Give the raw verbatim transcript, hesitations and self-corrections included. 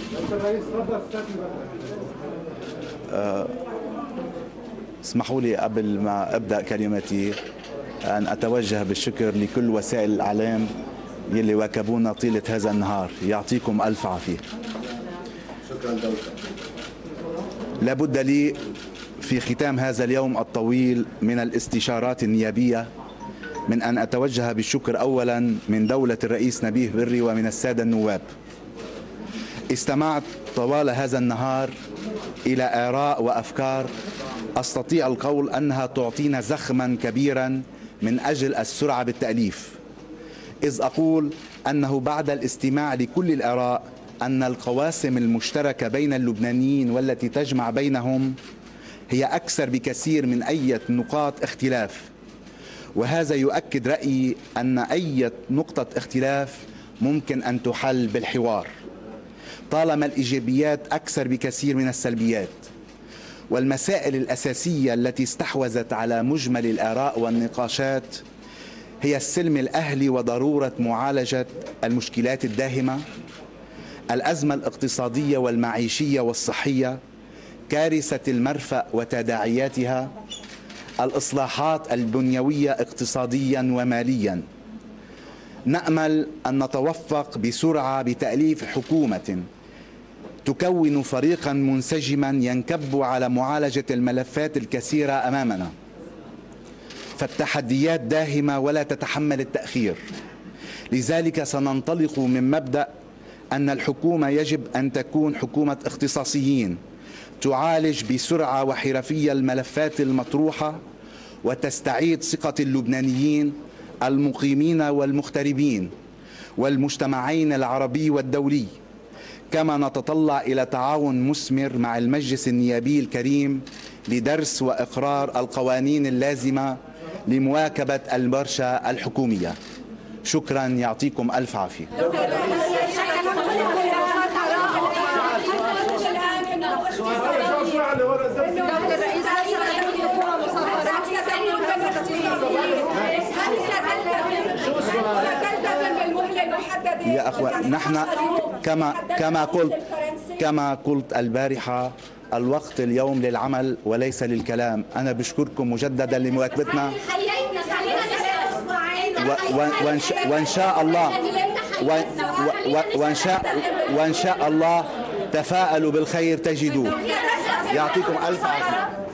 اسمحوا لي قبل ما أبدأ كلمتي أن أتوجه بالشكر لكل وسائل الإعلام يلي واكبونا طيلة هذا النهار. يعطيكم ألف عافية. شكرا دولة. لابد لي في ختام هذا اليوم الطويل من الاستشارات النيابية من أن أتوجه بالشكر أولا من دولة الرئيس نبيه بري ومن السادة النواب. استمعت طوال هذا النهار إلى آراء وأفكار أستطيع القول أنها تعطينا زخما كبيرا من أجل السرعة بالتأليف، إذ أقول أنه بعد الاستماع لكل الآراء أن القواسم المشتركة بين اللبنانيين والتي تجمع بينهم هي أكثر بكثير من أي نقاط اختلاف، وهذا يؤكد رأيي أن أي نقطة اختلاف ممكن أن تحل بالحوار طالما الإيجابيات أكثر بكثير من السلبيات. والمسائل الأساسية التي استحوذت على مجمل الآراء والنقاشات هي السلم الأهلي وضرورة معالجة المشكلات الداهمة، الأزمة الاقتصادية والمعيشية والصحية، كارثة المرفأ وتداعياتها، الإصلاحات البنيوية اقتصاديا وماليا. نأمل أن نتوفق بسرعة بتأليف حكومة تكون فريقا منسجما ينكب على معالجة الملفات الكثيرة أمامنا، فالتحديات داهمة ولا تتحمل التأخير. لذلك سننطلق من مبدأ أن الحكومة يجب أن تكون حكومة اختصاصيين تعالج بسرعة وحرفية الملفات المطروحة وتستعيد ثقة اللبنانيين المقيمين والمغتربين والمجتمعين العربي والدولي. كما نتطلع إلى تعاون مثمر مع المجلس النيابي الكريم لدرس وإقرار القوانين اللازمة لمواكبة المرشة الحكومية. شكرا، يعطيكم ألف عافية. يا أخوان، نحن كما كما قلت كما قلت البارحة، الوقت اليوم للعمل وليس للكلام. أنا بشكركم مجددا لمواكبتنا، وإن شاء الله وإن شاء وإن شاء الله تفاءلوا بالخير تجدوه. يعطيكم ألف عافية.